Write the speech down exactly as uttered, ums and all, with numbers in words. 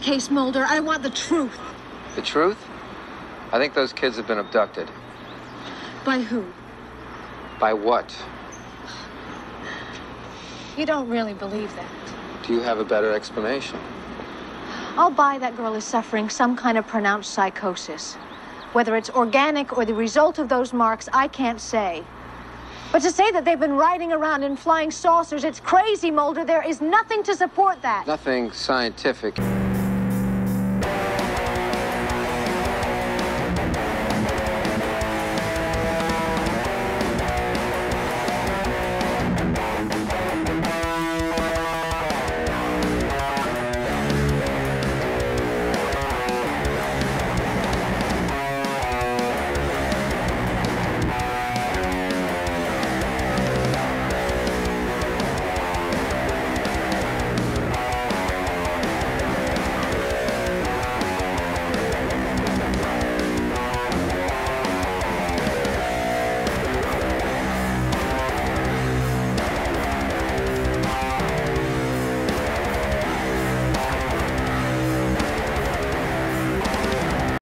case, Mulder. I want the truth. The truth? I think those kids have been abducted. By who? By what? You don't really believe that. Do you have a better explanation? I'll buy that girl is suffering some kind of pronounced psychosis. Whether it's organic or the result of those marks, I can't say. But to say that they've been riding around in flying saucers, it's crazy, Mulder. There is nothing to support that. Nothing scientific.